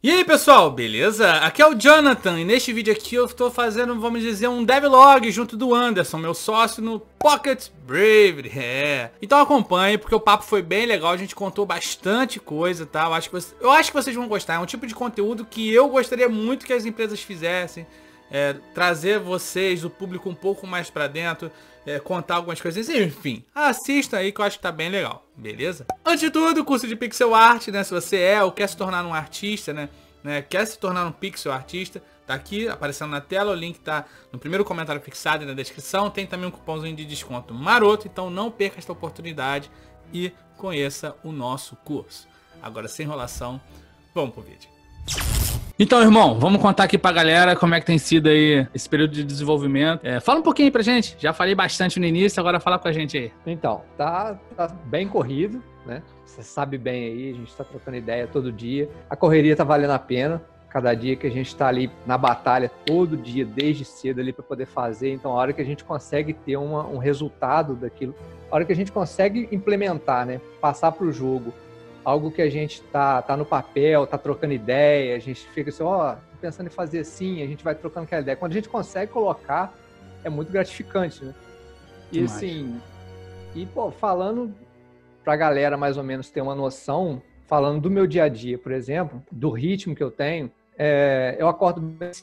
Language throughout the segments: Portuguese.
E aí pessoal, beleza? Aqui é o Jonathan e neste vídeo aqui eu estou fazendo, vamos dizer, um devlog junto do Anderson, meu sócio no Pocket Bravery. Então acompanhe porque o papo foi bem legal, a gente contou bastante coisa, tá? Eu acho que vocês vão gostar, é um tipo de conteúdo que eu gostaria muito que as empresas fizessem. Trazer vocês, o público um pouco mais pra dentro, contar algumas coisas, enfim, assista aí que eu acho que tá bem legal, beleza? Antes de tudo, curso de pixel art, né, se você ou quer se tornar um artista, né, quer se tornar um pixel artista, tá aqui aparecendo na tela, o link tá no primeiro comentário fixado e na descrição, tem também um cupomzinho de desconto maroto, então não perca esta oportunidade e conheça o nosso curso. Agora, sem enrolação, vamos pro vídeo. Então, irmão, vamos contar aqui pra galera como é que tem sido aí esse período de desenvolvimento. Fala um pouquinho aí pra gente. Já falei bastante no início, agora fala com a gente aí. Então, tá bem corrido, né? Você sabe bem aí, a gente tá trocando ideia todo dia. A correria tá valendo a pena. Cada dia que a gente tá ali na batalha, todo dia, desde cedo ali para poder fazer. Então, a hora que a gente consegue ter um resultado daquilo, a hora que a gente consegue implementar, né? Passar pro jogo. Algo que a gente tá no papel, tá trocando ideia, a gente fica assim, pensando em fazer assim, a gente vai trocando aquela ideia. Quando a gente consegue colocar, é muito gratificante, né? E assim, falando pra galera mais ou menos ter uma noção, falando do meu dia a dia, por exemplo, do ritmo que eu tenho, eu acordo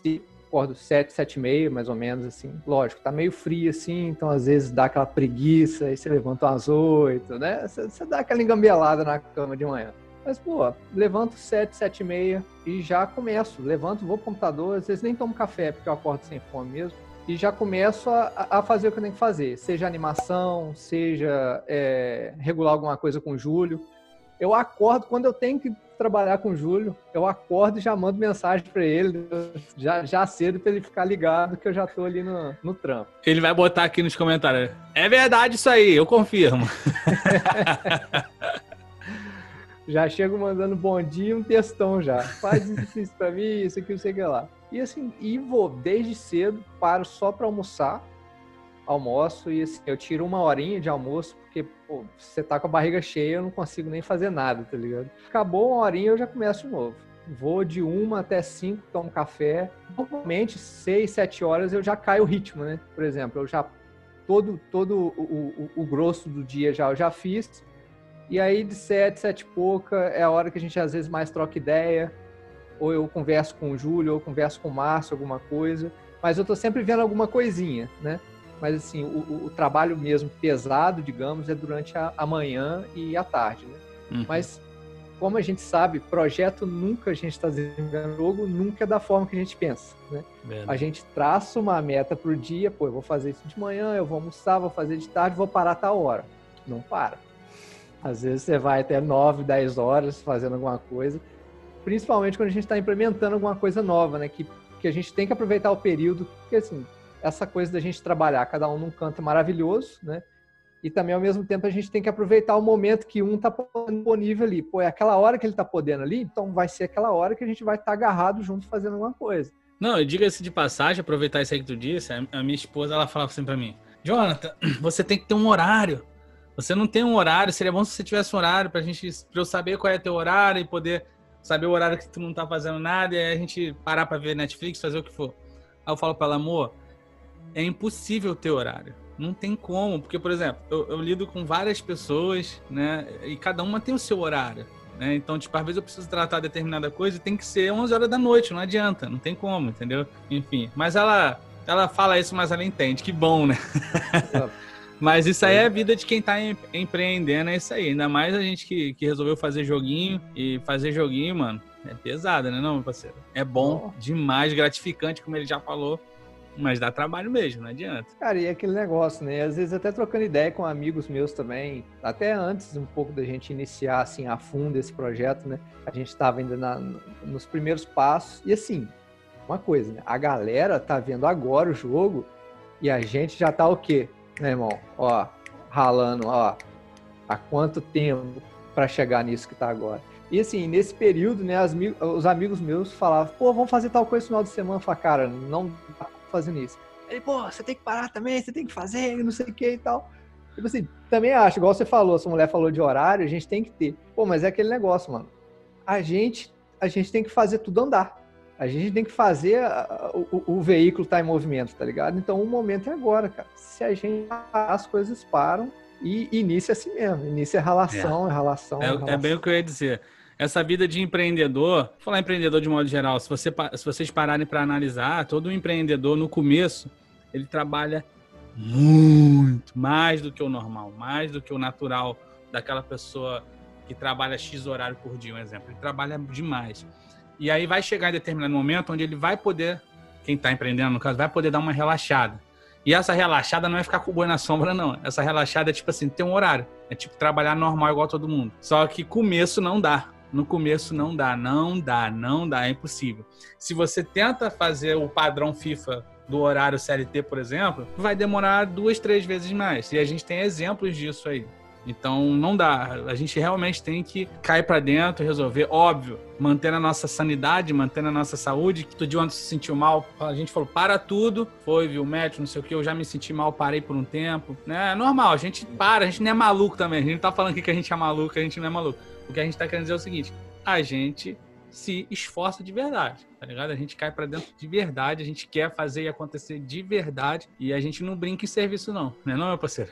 7, 7h30, mais ou menos, assim. Lógico, tá meio frio, assim, então às vezes dá aquela preguiça, aí você levanta umas 8, né? Você dá aquela engambelada na cama de manhã. Mas, levanto 7, 7h30 e já começo. Levanto, vou pro computador, às vezes nem tomo café, porque eu acordo sem fome mesmo. E já começo a fazer o que eu tenho que fazer. Seja animação, seja regular alguma coisa com o Júlio. Eu acordo, quando eu tenho que trabalhar com o Júlio, eu acordo e já mando mensagem para ele, já cedo, para ele ficar ligado que eu já tô ali no trampo. Ele vai botar aqui nos comentários. É verdade isso aí, eu confirmo. Já chego mandando bom dia, um textão já. Faz isso para mim, isso aqui, não sei o que lá. E assim, vou desde cedo, paro só para almoçar. Almoço e assim, eu tiro uma horinha de almoço, porque você tá com a barriga cheia, eu não consigo nem fazer nada, tá ligado? Acabou uma horinha, eu já começo de novo. Vou de 1 até 5, tomo café. Normalmente, 6, 7 horas eu já caio o ritmo, né? Por exemplo, eu já todo o grosso do dia eu já fiz. E aí de 7, 7 e pouca é a hora que a gente às vezes mais troca ideia. Ou eu converso com o Júlio, ou eu converso com o Márcio, alguma coisa. Mas eu tô sempre vendo alguma coisinha, né? Mas assim, o trabalho mesmo pesado, digamos, é durante a manhã e a tarde, né? Uhum. Mas, como a gente sabe, projeto nunca a gente está desenvolvendo jogo, nunca é da forma que a gente pensa, né? A gente traça uma meta pro dia, eu vou fazer isso de manhã, eu vou almoçar, vou fazer de tarde, vou parar a tal hora. Não para. Às vezes você vai até 9, 10 horas fazendo alguma coisa, principalmente quando a gente está implementando alguma coisa nova, né? Que a gente tem que aproveitar o período, porque assim, essa coisa da gente trabalhar, cada um num canto maravilhoso, né? E também, ao mesmo tempo, a gente tem que aproveitar o momento que um está disponível ali. É aquela hora que ele está podendo ali, então vai ser aquela hora que a gente vai estar agarrado junto fazendo alguma coisa. Não, diga-se de passagem, aproveitar isso aí que tu disse, a minha esposa, ela falava assim pra mim, Jonathan, você tem que ter um horário. Você não tem um horário, seria bom se você tivesse um horário pra eu saber qual é teu horário e poder saber o horário que tu não tá fazendo nada e aí a gente parar pra ver Netflix, fazer o que for. Aí eu falo pra ela, amor, é impossível ter horário. Não tem como. Porque, por exemplo, eu lido com várias pessoas, né? E cada uma tem o seu horário, né? Então, tipo, às vezes eu preciso tratar determinada coisa e tem que ser 11 horas da noite. Não adianta. Não tem como, entendeu? Enfim. Mas ela fala isso, mas ela entende. Que bom, né? Mas isso aí é a vida de quem tá empreendendo. É isso aí. Ainda mais a gente que resolveu fazer joguinho. E fazer joguinho, mano, é pesado, né, não, meu parceiro? É bom demais, gratificante, como ele já falou. Mas dá trabalho mesmo, não adianta. Cara, e aquele negócio, né? Às vezes até trocando ideia com amigos meus também, até antes um pouco da gente iniciar, assim, a fundo esse projeto, né? A gente estava ainda nos primeiros passos. E assim, uma coisa, né? A galera tá vendo agora o jogo e a gente já tá o quê, né, irmão? Ralando, há quanto tempo para chegar nisso que tá agora. E assim, nesse período, né, os amigos meus falavam, vamos fazer tal coisa no final de semana. Eu falava, cara, não dá fazendo isso. Ele, você tem que parar também, você tem que fazer, não sei o que e tal. Tipo assim, também acho, igual você falou, sua mulher falou de horário, a gente tem que ter. Mas é aquele negócio, mano. A gente a gente tem que fazer tudo andar. A gente tem que fazer o veículo estar em movimento, tá ligado? Então o momento é agora, cara. Se a gente parar, as coisas param e início é assim mesmo. Início é ralação, é ralação. É bem o que eu ia dizer. Essa vida de empreendedor, vou falar empreendedor de modo geral, se vocês pararem para analisar, todo empreendedor no começo, ele trabalha muito mais do que o normal, mais do que o natural daquela pessoa que trabalha X horário por dia, um exemplo. Ele trabalha demais. E aí vai chegar em determinado momento onde ele vai poder, quem está empreendendo no caso, vai poder dar uma relaxada. E essa relaxada não é ficar com o boi na sombra, não. Essa relaxada é tipo assim, ter um horário. É tipo trabalhar normal igual todo mundo. Só que começo não dá. No começo não dá, é impossível. Se você tenta fazer o padrão FIFA do horário CLT, por exemplo, vai demorar 2, 3 vezes mais. E a gente tem exemplos disso aí. Então não dá, a gente realmente tem que cair pra dentro, resolver, óbvio, manter a nossa sanidade, manter a nossa saúde. Todo dia antes se sentiu mal, a gente falou, para tudo, foi, viu, o médico, não sei o que, eu já me senti mal, parei por um tempo, né? É normal, a gente para, a gente não é maluco também, a gente não tá falando aqui que a gente é maluco, a gente não é maluco. O que a gente tá querendo dizer é o seguinte, a gente se esforça de verdade, tá ligado? A gente cai pra dentro de verdade, a gente quer fazer e acontecer de verdade e a gente não brinca em serviço não, né não, meu parceiro?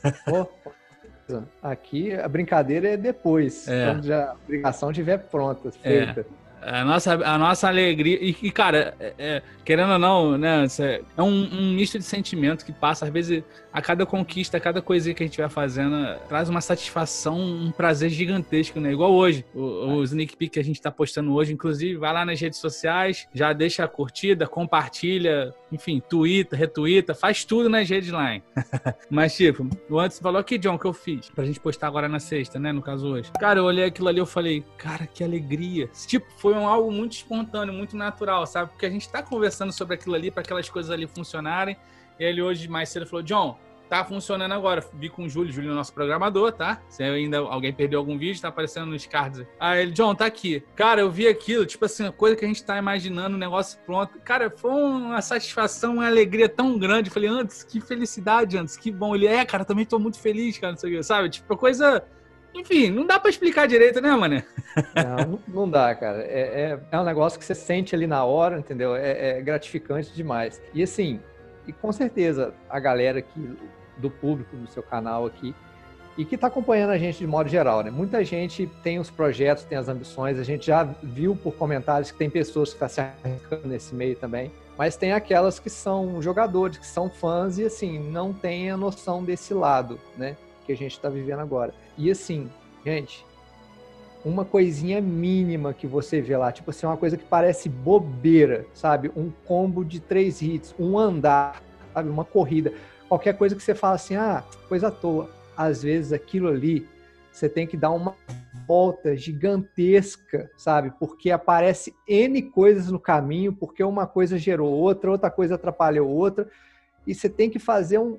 Aqui a brincadeira é depois, quando já a obrigação estiver pronta, feita. A nossa alegria. E cara, querendo ou não, né? É um misto de sentimento que passa, às vezes, a cada conquista, a cada coisinha que a gente vai fazendo, traz uma satisfação, um prazer gigantesco, né? Igual hoje, o sneak peek que a gente tá postando hoje, inclusive, vai lá nas redes sociais, já deixa a curtida, compartilha, enfim, twitta, retuita, faz tudo nas redes lá. Mas, tipo, o Anderson falou aqui, John, que eu fiz pra gente postar agora na sexta, né? No caso hoje. Cara, eu olhei aquilo ali, eu falei, cara, que alegria. Tipo, foi algo muito espontâneo, muito natural, sabe? Porque a gente tá conversando sobre aquilo ali, para aquelas coisas ali funcionarem. E ele hoje, mais cedo, falou, John, tá funcionando agora. Vi com o Júlio é o nosso programador, tá? Se ainda alguém perdeu algum vídeo, tá aparecendo nos cards aí. Aí ele, John, tá aqui. Cara, eu vi aquilo, tipo assim, a coisa que a gente tá imaginando, o negócio pronto. Cara, foi uma satisfação, uma alegria tão grande. Eu falei, Antes, que felicidade, Antes, que bom. Ele, cara, também tô muito feliz, cara, não sei o que, sabe? Tipo, coisa... Enfim, não dá pra explicar direito, né, mané? Não dá, cara. É um negócio que você sente ali na hora, entendeu? É gratificante demais. E assim, e com certeza a galera aqui, do público do seu canal aqui, e que tá acompanhando a gente de modo geral, né? Muita gente tem os projetos, tem as ambições, a gente já viu por comentários que tem pessoas que estão se arriscando nesse meio também, mas tem aquelas que são jogadores, que são fãs e assim, não tem a noção desse lado, né? Que a gente está vivendo agora. E assim, gente, uma coisinha mínima que você vê lá, tipo assim, uma coisa que parece bobeira, sabe? Um combo de 3 hits, um andar, sabe? Uma corrida. Qualquer coisa que você fala assim, coisa à toa. Às vezes aquilo ali, você tem que dar uma volta gigantesca, sabe? Porque aparece N coisas no caminho, porque uma coisa gerou outra, outra coisa atrapalhou outra, e você tem que fazer um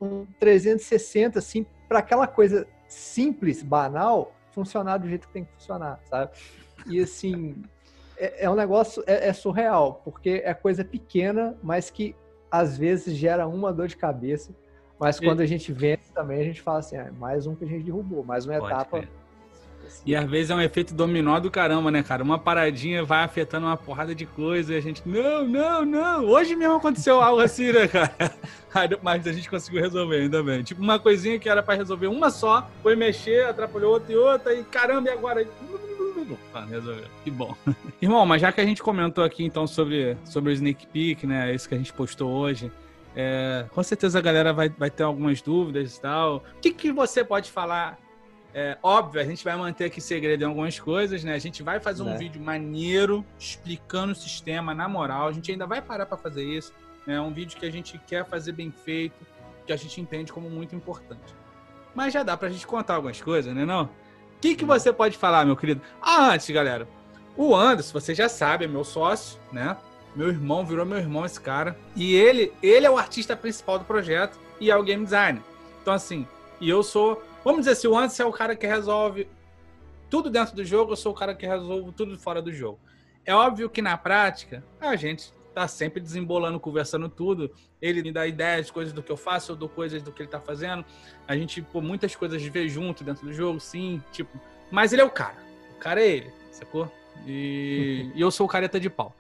360, assim, para aquela coisa simples, banal, funcionar do jeito que tem que funcionar, sabe? E assim, é um negócio, é surreal, porque é coisa pequena, mas que às vezes gera uma dor de cabeça, mas quando a gente vence também, a gente fala assim, mais um que a gente derrubou, mais uma etapa. E às vezes é um efeito dominó do caramba, né, cara? Uma paradinha vai afetando uma porrada de coisa e a gente, não. Hoje mesmo aconteceu algo assim, né, cara? Mas a gente conseguiu resolver, ainda bem. Tipo, uma coisinha que era pra resolver uma só, foi mexer, atrapalhou outra e outra, e caramba, e agora? Resolveu. Que bom. Irmão, mas já que a gente comentou aqui, então, sobre o Sneak Peek, né, isso que a gente postou hoje, com certeza a galera vai ter algumas dúvidas e tal. O que você pode falar? Óbvio, a gente vai manter aqui segredo em algumas coisas, né? A gente vai fazer um vídeo maneiro, explicando o sistema, na moral. A gente ainda vai parar para fazer isso. É um vídeo que a gente quer fazer bem feito, que a gente entende como muito importante. Mas já dá pra gente contar algumas coisas, né, não? O que você pode falar, meu querido? Antes, galera, o Anderson, você já sabe, é meu sócio, né? Meu irmão, virou meu irmão esse cara. E ele é o artista principal do projeto e é o game designer. Então, assim, e eu sou... Vamos dizer assim, o Anderson é o cara que resolve tudo dentro do jogo, eu sou o cara que resolve tudo fora do jogo. É óbvio que na prática, a gente tá sempre desembolando, conversando tudo. Ele me dá ideias, coisas do que eu faço, eu dou coisas do que ele tá fazendo. A gente, muitas coisas vê junto dentro do jogo, sim, tipo... Mas ele é o cara é ele, sacou? E eu sou o careta de pau.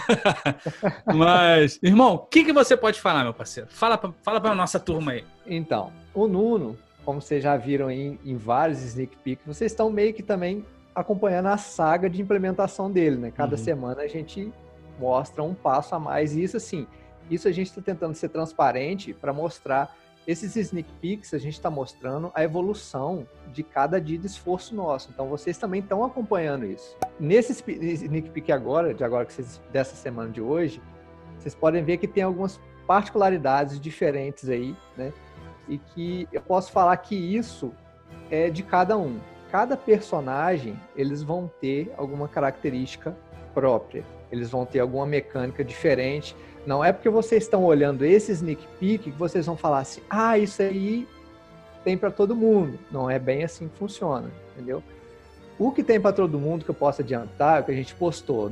Mas, irmão, o que você pode falar, meu parceiro? Fala pra nossa turma aí. Então, o Nuno, como vocês já viram em vários sneak peeks, vocês estão meio que também acompanhando a saga de implementação dele, né? Cada semana a gente mostra um passo a mais. E isso, assim, isso a gente está tentando ser transparente para mostrar esses sneak peeks, a gente está mostrando a evolução de cada dia de esforço nosso. Então, vocês também estão acompanhando isso. Nesse sneak peek agora, dessa semana de hoje, vocês podem ver que tem algumas particularidades diferentes aí, né? E que eu posso falar que isso é de cada um. Cada personagem, eles vão ter alguma característica própria. Eles vão ter alguma mecânica diferente. Não é porque vocês estão olhando esse sneak peek que vocês vão falar assim, isso aí tem para todo mundo. Não é bem assim que funciona, entendeu? O que tem para todo mundo que eu posso adiantar é o que a gente postou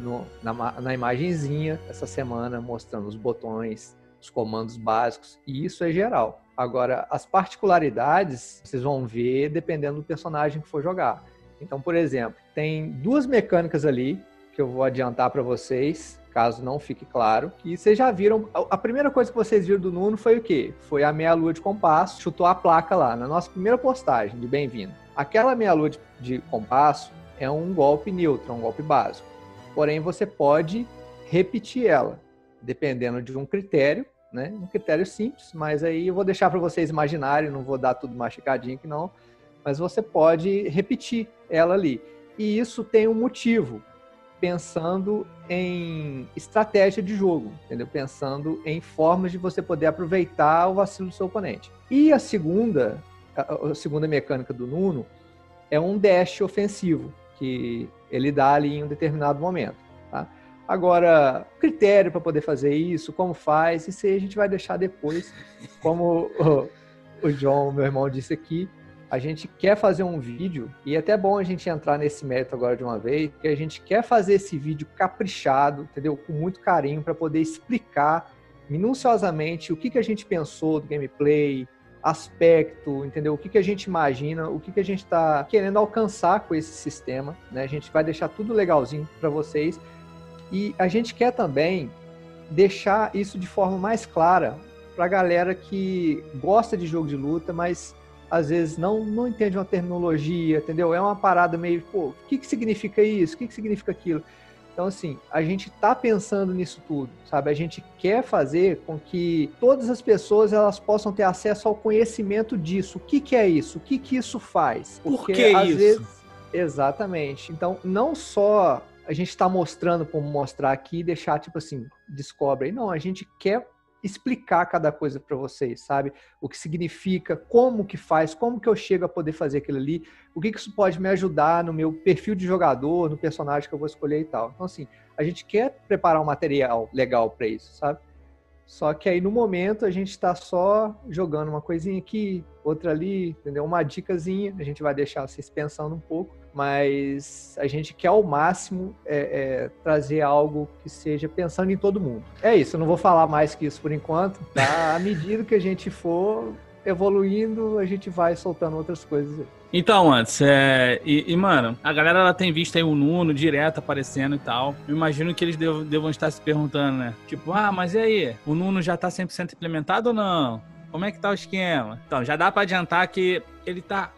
na imagenzinha essa semana, mostrando os botões, os comandos básicos, e isso é geral. Agora, as particularidades, vocês vão ver dependendo do personagem que for jogar. Então, por exemplo, tem duas mecânicas ali que eu vou adiantar para vocês, caso não fique claro, que vocês já viram. A primeira coisa que vocês viram do Nuno foi o quê? Foi a meia-lua de compasso, chutou a placa lá, na nossa primeira postagem de bem-vindo. Aquela meia-lua de compasso é um golpe neutro, um golpe básico. Porém, você pode repetir ela, dependendo de um critério, né? Um critério simples, mas aí eu vou deixar para vocês imaginarem, não vou dar tudo masticadinho aqui não, mas você pode repetir ela ali. E isso tem um motivo, pensando em estratégia de jogo, entendeu? Pensando em formas de você poder aproveitar o vacilo do seu oponente. E a segunda mecânica do Nuno é um dash ofensivo, que ele dá ali em um determinado momento, tá? Agora, critério para poder fazer isso, como faz, isso aí a gente vai deixar depois. Como o João, meu irmão, disse aqui, a gente quer fazer um vídeo, e é até bom a gente entrar nesse mérito agora de uma vez, porque a gente quer fazer esse vídeo caprichado, entendeu? Com muito carinho, para poder explicar minuciosamente o que a gente pensou do gameplay, aspecto, entendeu? O que a gente imagina, o que a gente está querendo alcançar com esse sistema, né? A gente vai deixar tudo legalzinho para vocês. E a gente quer também deixar isso de forma mais clara para a galera que gosta de jogo de luta, mas às vezes não entende uma terminologia, entendeu? É uma parada meio, o que significa isso? O que significa aquilo? Então, assim, a gente está pensando nisso tudo, sabe? A gente quer fazer com que todas as pessoas elas possam ter acesso ao conhecimento disso. O que é isso? O que isso faz? Porque, por que às vezes... Exatamente. Então, não só a gente está mostrando como mostrar aqui e deixar, tipo assim, descobre aí. Não, a gente quer explicar cada coisa para vocês, sabe? O que significa, como que faz, como que eu chego a poder fazer aquilo ali, o que isso pode me ajudar no meu perfil de jogador, no personagem que eu vou escolher e tal. Então, assim, a gente quer preparar um material legal para isso, sabe? Só que aí, no momento, a gente está só jogando uma coisinha aqui, outra ali, entendeu? Uma dicasinha, a gente vai deixar vocês pensando um pouco, mas a gente quer ao máximo trazer algo que seja pensando em todo mundo. É isso, eu não vou falar mais que isso por enquanto, tá? À medida que a gente for evoluindo, a gente vai soltando outras coisas aí. Então, antes, mano, a galera ela tem visto aí o Nuno direto aparecendo e tal. Eu imagino que eles devam estar se perguntando, né? Tipo, mas e aí? O Nuno já tá 100% implementado ou não? Como é que tá o esquema? Então, já dá pra adiantar que ele tá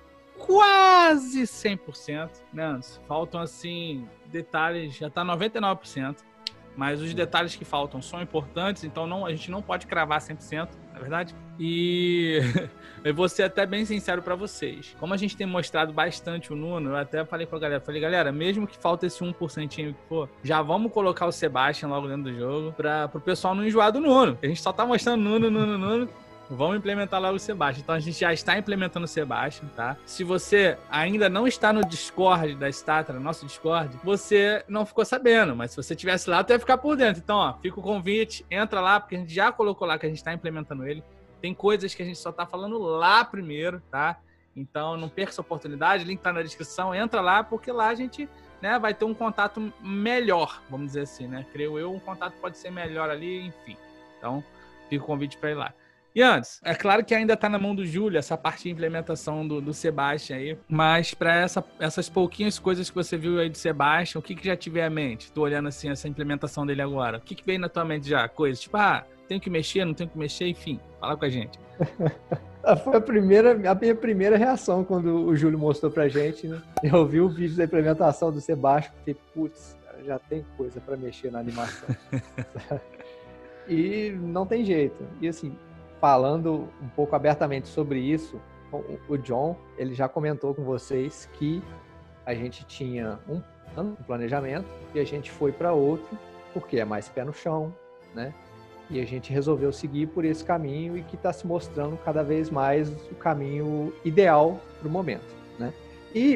quase 100%, né? Faltam, assim, detalhes, já tá 99%. Mas os detalhes que faltam são importantes, então a gente não pode cravar 100%, na verdade. E eu vou ser até bem sincero pra vocês. Como a gente tem mostrado bastante o Nuno, eu até falei com a galera, galera, mesmo que falta esse 1% que for, já vamos colocar o Sebastian logo dentro do jogo pro pessoal não enjoar do Nuno. A gente só tá mostrando Nuno. Vamos implementar logo o Sebastian. Então a gente já está implementando o Sebastian, tá? Se você ainda não está no Discord da Statra, nosso Discord, você não ficou sabendo, mas se você estivesse lá, tu ia ficar por dentro. Então, ó, fica o convite, entra lá, porque a gente já colocou lá que a gente está implementando ele. Tem coisas que a gente só tá falando lá primeiro, tá? Então não perca essa oportunidade, o link tá na descrição, entra lá, porque lá a gente, né, vai ter um contato melhor, vamos dizer assim, né? Creio eu, um contato pode ser melhor ali, enfim. Então, fica o convite para ir lá. E antes, é claro que ainda tá na mão do Júlio essa parte de implementação do Sebastian aí, mas pra essas pouquinhas coisas que você viu aí do Sebastian, o que já tiver à mente? Tô olhando assim essa implementação dele agora. O que veio na tua mente já? Coisas tipo, tenho que mexer, não tenho que mexer, enfim, fala com a gente. Foi a minha primeira reação quando o Júlio mostrou pra gente, né? Eu vi o vídeo da implementação do Sebastian e falei, putz, cara, já tem coisa pra mexer na animação. E não tem jeito. E assim, falando um pouco abertamente sobre isso, o John, ele já comentou com vocês que a gente tinha um planejamento e a gente foi para outro, porque é mais pé no chão, né? E a gente resolveu seguir por esse caminho e que está se mostrando cada vez mais o caminho ideal para o momento, né? E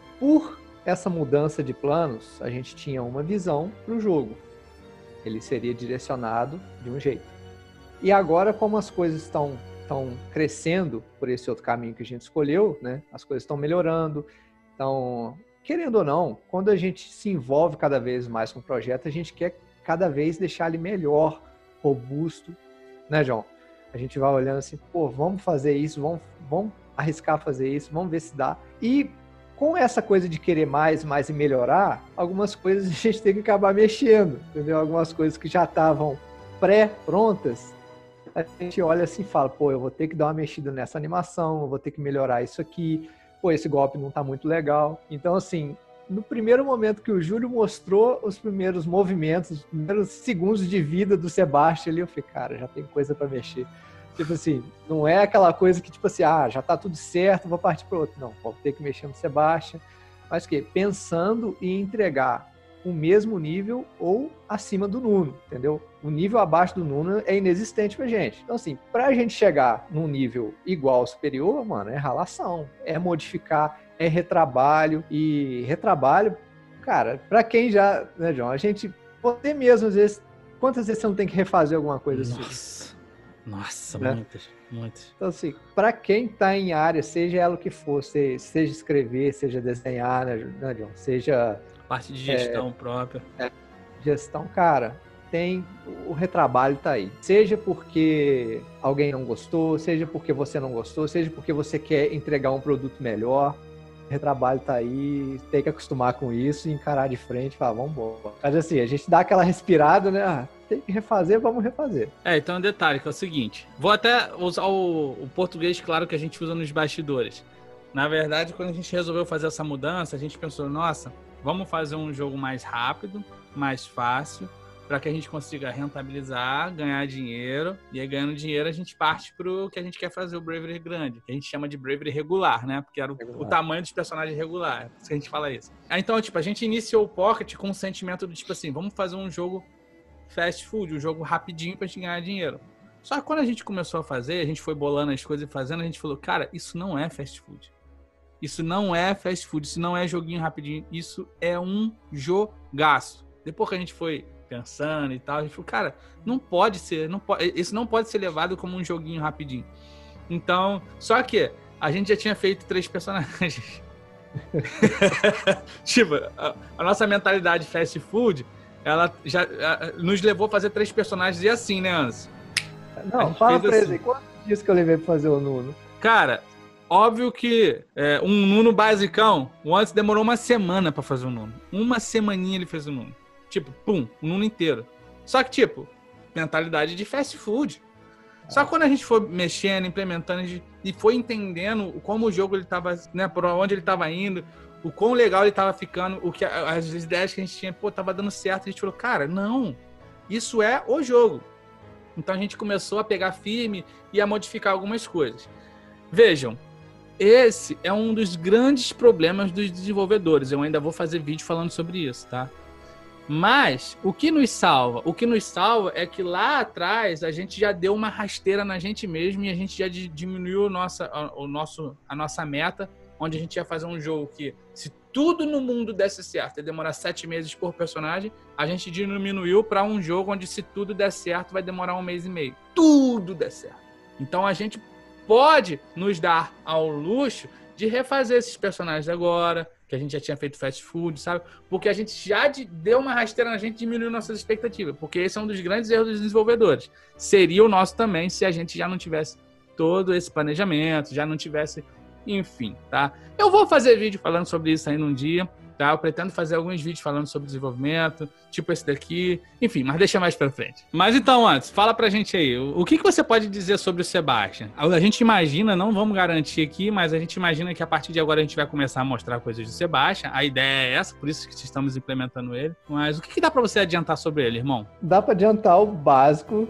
por essa mudança de planos, a gente tinha uma visão para o jogo. Ele seria direcionado de um jeito. E agora, como as coisas estão crescendo por esse outro caminho que a gente escolheu, né? As coisas estão melhorando. Então, querendo ou não, quando a gente se envolve cada vez mais com o projeto, a gente quer cada vez deixar ele melhor, robusto, né, João? A gente vai olhando assim, pô, vamos fazer isso, vamos arriscar fazer isso, vamos ver se dá. E com essa coisa de querer mais e melhorar, algumas coisas a gente tem que acabar mexendo, entendeu? Algumas coisas que já estavam pré-prontas, a gente olha assim e fala, pô, eu vou ter que dar uma mexida nessa animação, eu vou ter que melhorar isso aqui, pô, esse golpe não tá muito legal. Então, assim, no primeiro momento que o Júlio mostrou os primeiros movimentos, os primeiros segundos de vida do Sebastian ali, eu falei, cara, já tem coisa para mexer. Tipo assim, não é aquela coisa que, tipo assim, já tá tudo certo, vou partir para outro. Não, vou ter que mexer no Sebastian. Mas o quê? Pensando em entregar o mesmo nível ou acima do Nuno, entendeu? O nível abaixo do Nuno é inexistente pra gente. Então, assim, pra gente chegar num nível igual ou superior, mano, é ralação, é modificar, é retrabalho. E retrabalho, cara, pra quem já, né, João, a gente, você mesmo, às vezes, quantas vezes você não tem que refazer alguma coisa assim? Nossa, né? Muitas. Então, assim, pra quem tá em área, seja ela o que for, seja escrever, seja desenhar, né, João? Seja parte de gestão própria. Gestão, cara, o retrabalho tá aí. Seja porque alguém não gostou, seja porque você não gostou, seja porque você quer entregar um produto melhor, o retrabalho tá aí, tem que acostumar com isso e encarar de frente e falar, vamos embora. Mas assim, a gente dá aquela respirada, né? Tem que refazer, vamos refazer. Então um detalhe, que é o seguinte, vou até usar o português claro que a gente usa nos bastidores. Na verdade, quando a gente resolveu fazer essa mudança, a gente pensou, nossa, vamos fazer um jogo mais rápido, mais fácil, para que a gente consiga rentabilizar, ganhar dinheiro, e aí ganhando dinheiro a gente parte pro que a gente quer fazer, o Bravery grande, que a gente chama de Bravery regular, né? Porque era o tamanho dos personagens regular, é por isso que a gente fala isso. Então, tipo, a gente iniciou o Pocket com o sentimento do tipo assim, vamos fazer um jogo fast food, um jogo rapidinho pra gente ganhar dinheiro. Só que quando a gente começou a fazer, a gente foi bolando as coisas e fazendo, a gente falou, cara, isso não é fast food. Isso não é fast food, isso não é joguinho rapidinho, isso é um jogaço. Depois que a gente foi pensando e tal, a gente falou, cara, não pode ser, isso não pode ser levado como um joguinho rapidinho. Então, só que a gente já tinha feito 3 personagens. Tipo, a nossa mentalidade fast food, ela já nos levou a fazer 3 personagens e assim, né, Anso? Não, fala pra eles aí, quantos dias que eu levei pra fazer o Nuno? Cara, óbvio que um Nuno basicão, o Anso demorou uma semana pra fazer o Nuno. Uma semaninha ele fez o Nuno. Tipo, pum, o Nuno inteiro. Só que, tipo, mentalidade de fast food. Só que quando a gente foi mexendo, implementando, e foi entendendo como o jogo ele tava, né, por onde ele tava indo, o quão legal ele tava ficando, as ideias que a gente tinha, tava dando certo, a gente falou, cara, não, isso é o jogo. Então a gente começou a pegar firme e a modificar algumas coisas. Vejam, esse é um dos grandes problemas dos desenvolvedores. Eu ainda vou fazer vídeo falando sobre isso, tá? Mas o que nos salva? O que nos salva é que lá atrás a gente já deu uma rasteira na gente mesmo e a gente já diminuiu a nossa meta, onde a gente ia fazer um jogo que, se tudo no mundo desse certo, ia demorar 7 meses por personagem, a gente diminuiu para um jogo onde, se tudo der certo, vai demorar 1 mês e meio. Tudo der certo. Então a gente pode nos dar ao luxo de refazer esses personagens agora, que a gente já tinha feito fast food, sabe? Porque a gente já deu uma rasteira na gente e diminuiu nossas expectativas. Porque esse é um dos grandes erros dos desenvolvedores. Seria o nosso também se a gente já não tivesse todo esse planejamento, já não tivesse... Enfim, tá? Eu vou fazer vídeo falando sobre isso aí num dia, tá? Eu pretendo fazer alguns vídeos falando sobre desenvolvimento, tipo esse daqui. Enfim, mas deixa mais pra frente. Mas então, antes, fala pra gente aí. O que você pode dizer sobre o Sebastian? A gente imagina, não vamos garantir aqui, mas a gente imagina que a partir de agora a gente vai começar a mostrar coisas do Sebastian. A ideia é essa, por isso que estamos implementando ele. Mas o que dá pra você adiantar sobre ele, irmão? Dá pra adiantar o básico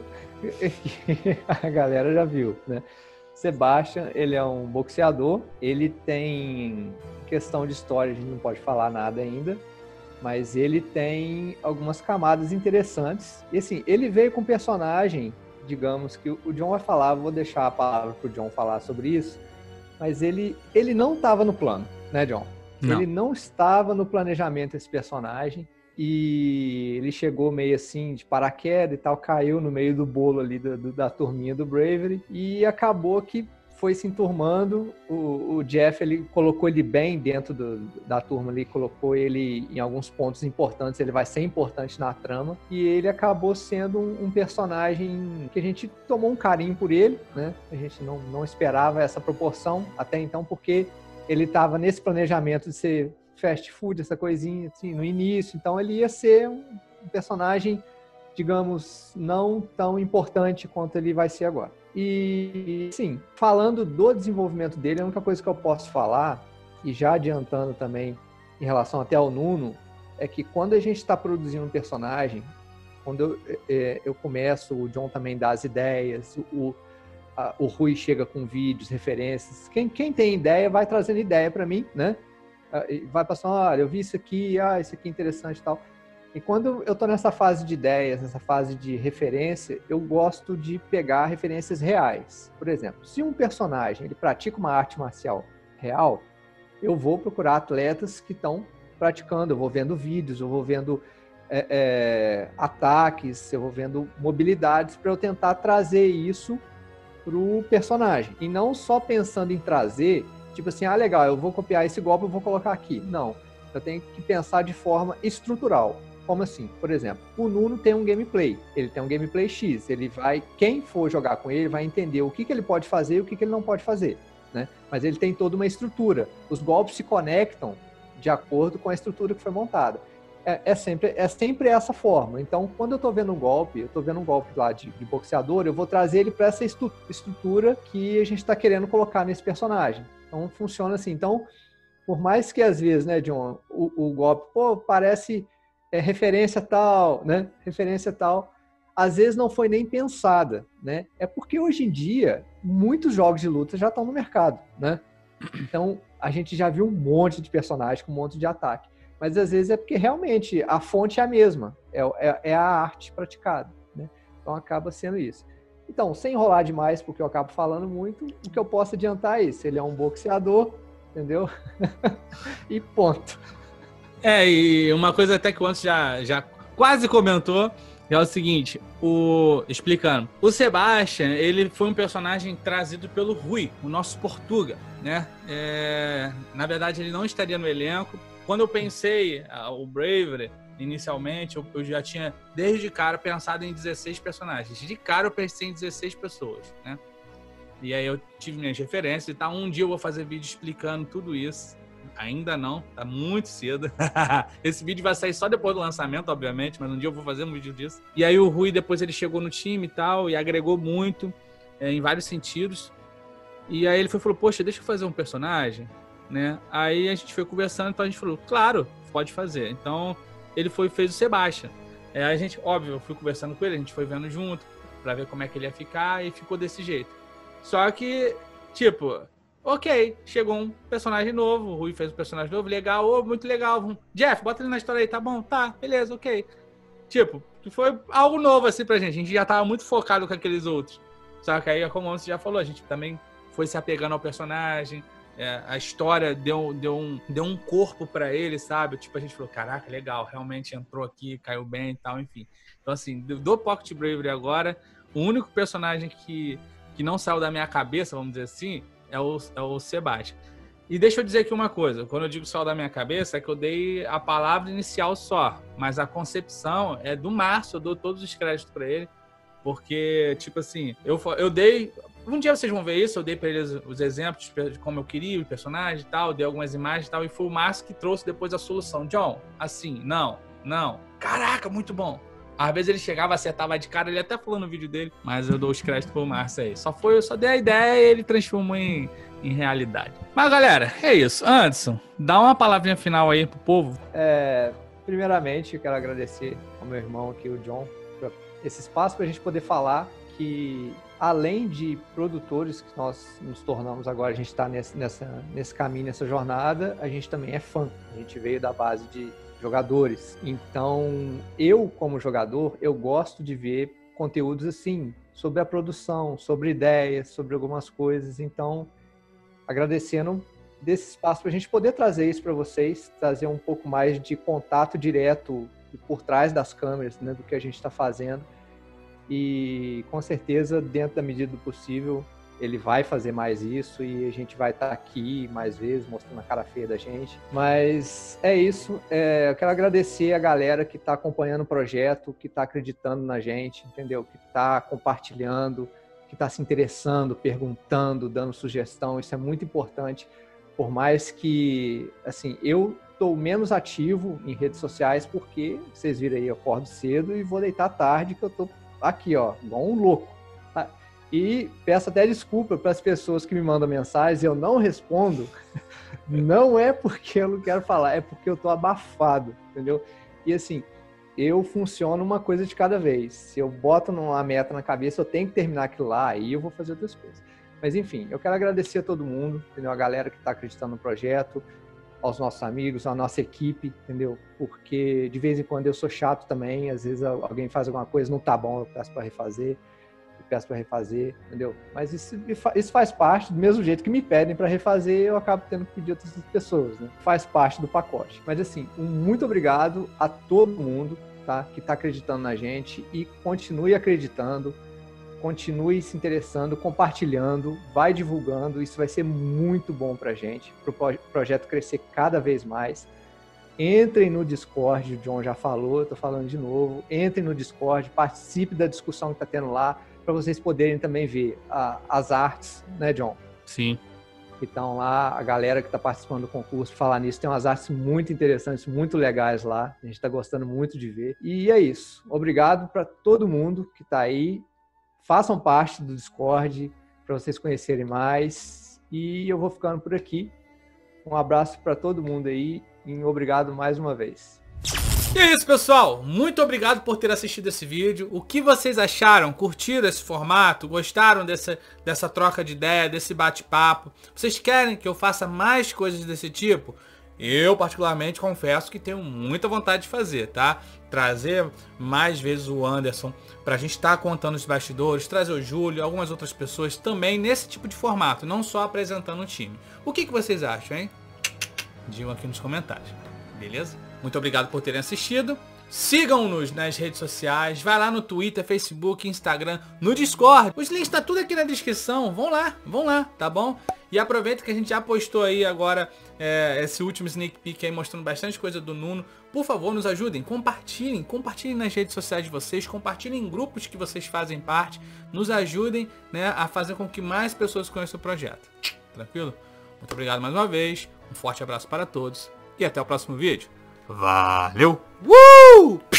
que a galera já viu, né? Sebastian, ele é um boxeador, ele tem questão de história, a gente não pode falar nada ainda, mas ele tem algumas camadas interessantes. E assim, ele veio com um personagem, digamos, que o John vai falar, vou deixar a palavra pro John falar sobre isso, mas ele não estava no plano, né, John? Não. Ele não estava no planejamento desse personagem. E ele chegou meio assim de paraquedas e tal, caiu no meio do bolo ali da turminha do Bravery e acabou que foi se enturmando. O Jeff, ele colocou ele bem dentro da turma ali, colocou ele em alguns pontos importantes, ele vai ser importante na trama e ele acabou sendo um personagem que a gente tomou um carinho por ele, né? A gente não esperava essa proporção até então, porque ele estava nesse planejamento de ser fast food, essa coisinha assim, no início, então ele ia ser um personagem, digamos, não tão importante quanto ele vai ser agora. E, sim, falando do desenvolvimento dele, a única coisa que eu posso falar, e já adiantando também em relação até ao Nuno, é que quando a gente está produzindo um personagem, quando eu começo, o John também dá as ideias, o Rui chega com vídeos, referências, quem tem ideia vai trazendo ideia para mim, né? Vai passando, olha, eu vi isso aqui, isso aqui é interessante e tal. E quando eu tô nessa fase de ideias, nessa fase de referência, eu gosto de pegar referências reais. Por exemplo, se um personagem ele pratica uma arte marcial real, eu vou procurar atletas que estão praticando, eu vou vendo vídeos, eu vou vendo ataques, eu vou vendo mobilidades para eu tentar trazer isso pro personagem. E não só pensando em trazer, tipo assim, legal, eu vou copiar esse golpe, eu vou colocar aqui. Não, eu tenho que pensar de forma estrutural. Como assim? Por exemplo, o Nuno tem um gameplay, ele tem um gameplay X, quem for jogar com ele vai entender o que ele pode fazer e o que ele não pode fazer, né? Mas ele tem toda uma estrutura. Os golpes se conectam de acordo com a estrutura que foi montada. É sempre essa forma. Então, quando eu estou vendo um golpe, lá de boxeador, eu vou trazer ele para essa estrutura que a gente está querendo colocar nesse personagem. Então, funciona assim. Então, por mais que às vezes, né, John, o golpe, parece referência tal, né? Referência tal. Às vezes não foi nem pensada, né? É porque hoje em dia, muitos jogos de luta já estão no mercado, né? Então, a gente já viu um monte de personagem com um monte de ataque. Mas às vezes é porque realmente a fonte é a mesma. É a arte praticada, né? Então, acaba sendo isso. Então, sem enrolar demais, porque eu acabo falando muito, o que eu posso adiantar é isso. Ele é um boxeador, entendeu? E ponto. E uma coisa até que o Antes já quase comentou, é o seguinte, explicando. O Sebastian, ele foi um personagem trazido pelo Rui, o nosso Portuga, né? Na verdade, ele não estaria no elenco. Quando eu pensei o Bravery, inicialmente, eu já tinha, desde cara, pensado em 16 personagens. De cara, eu pensei em 16 pessoas, né? E aí eu tive minhas referências e tal. Um dia eu vou fazer vídeo explicando tudo isso. Ainda não, tá muito cedo. Esse vídeo vai sair só depois do lançamento, obviamente, mas um dia eu vou fazer um vídeo disso. E aí o Rui, depois ele chegou no time e tal, e agregou muito, em vários sentidos. E aí ele falou, poxa, deixa eu fazer um personagem, né? Aí a gente foi conversando, então a gente falou, claro, pode fazer. Então ele fez o Sebastian. A gente, óbvio, eu fui conversando com ele, a gente foi vendo junto, pra ver como é que ele ia ficar, e ficou desse jeito. Só que, tipo... Ok, chegou um personagem novo, o Rui fez um personagem novo, legal, muito legal. Jeff, bota ele na história aí, tá bom? Tá, beleza, ok. Tipo, foi algo novo assim pra gente, a gente já tava muito focado com aqueles outros. Só que aí, como você já falou, a gente também foi se apegando ao personagem, a história deu um corpo pra ele, sabe? Tipo, a gente falou, caraca, legal, realmente entrou aqui, caiu bem e tal, enfim. Então assim, do Pocket Bravery agora, o único personagem que não saiu da minha cabeça, vamos dizer assim, é o Sebastian. E deixa eu dizer aqui uma coisa, quando eu digo só da minha cabeça, é que eu dei a palavra inicial só, mas a concepção é do Márcio, eu dou todos os créditos pra ele, porque, tipo assim, eu dei... Um dia vocês vão ver isso, eu dei pra eles os exemplos de como eu queria, o personagem e tal, dei algumas imagens e tal, e foi o Márcio que trouxe depois a solução. John, assim, não, caraca, muito bom. Às vezes ele chegava, acertava de cara, ele até falou no vídeo dele, mas eu dou os créditos pro Márcio aí. Eu só dei a ideia e ele transformou em realidade. Mas galera, é isso. Anderson, dá uma palavrinha final aí pro povo. Primeiramente, eu quero agradecer ao meu irmão aqui, o John, por esse espaço pra gente poder falar que, além de produtores que nós nos tornamos agora, a gente está nesse caminho, nessa jornada, a gente também é fã. A gente veio da base de jogadores. Então, eu, como jogador, eu gosto de ver conteúdos assim, sobre a produção, sobre ideias, sobre algumas coisas. Então, agradecendo desse espaço para a gente poder trazer isso para vocês, trazer um pouco mais de contato direto por trás das câmeras, né, do que a gente está fazendo. E, com certeza, dentro da medida do possível, ele vai fazer mais isso e a gente vai estar aqui mais vezes, mostrando a cara feia da gente. Mas é isso. Eu quero agradecer a galera que está acompanhando o projeto, que está acreditando na gente, entendeu? Que está compartilhando, que está se interessando, perguntando, dando sugestão. Isso é muito importante. Por mais que, assim, eu estou menos ativo em redes sociais porque, vocês viram aí, eu acordo cedo e vou deitar tarde, que eu estou aqui, ó, igual um louco. E peço até desculpa para as pessoas que me mandam mensagens e eu não respondo. Não é porque eu não quero falar, é porque eu tô abafado, entendeu? E assim, eu funciono uma coisa de cada vez. Se eu boto uma meta na cabeça, eu tenho que terminar aquilo lá, aí eu vou fazer outras coisas. Mas enfim, eu quero agradecer a todo mundo, entendeu? A galera que está acreditando no projeto, aos nossos amigos, à nossa equipe, entendeu? Porque de vez em quando eu sou chato também, às vezes alguém faz alguma coisa, não tá bom, eu peço para refazer, entendeu? Mas isso faz parte, do mesmo jeito que me pedem para refazer, eu acabo tendo que pedir outras pessoas, né? Faz parte do pacote. Mas assim, muito obrigado a todo mundo, tá? Que está acreditando na gente e continue acreditando, continue se interessando, compartilhando, vai divulgando, isso vai ser muito bom pra gente, pro projeto crescer cada vez mais. Entrem no Discord, o John já falou, eu tô falando de novo, entrem no Discord, participe da discussão que tá tendo lá, para vocês poderem também ver as artes, né, John? Sim. Que estão lá, a galera que está participando do concurso, falar nisso, tem umas artes muito interessantes, muito legais lá, a gente está gostando muito de ver. E é isso, obrigado para todo mundo que está aí, façam parte do Discord, para vocês conhecerem mais, e eu vou ficando por aqui. Um abraço para todo mundo aí, e obrigado mais uma vez. E é isso, pessoal. Muito obrigado por ter assistido esse vídeo. O que vocês acharam? Curtiram esse formato? Gostaram dessa troca de ideia, desse bate-papo? Vocês querem que eu faça mais coisas desse tipo? Eu, particularmente, confesso que tenho muita vontade de fazer, tá? Trazer mais vezes o Anderson pra gente estar contando os bastidores, trazer o Júlio, algumas outras pessoas também nesse tipo de formato, não só apresentando o time. O que vocês acham, hein? Digam aqui nos comentários, beleza? Muito obrigado por terem assistido. Sigam-nos nas redes sociais. Vai lá no Twitter, Facebook, Instagram, no Discord. Os links tá tudo aqui na descrição. Vão lá, tá bom? E aproveita que a gente já postou aí agora esse último sneak peek aí mostrando bastante coisa do Nuno. Por favor, nos ajudem. Compartilhem nas redes sociais de vocês. Compartilhem em grupos que vocês fazem parte. Nos ajudem, né, a fazer com que mais pessoas conheçam o projeto. Tranquilo? Muito obrigado mais uma vez. Um forte abraço para todos. E até o próximo vídeo. Valeu!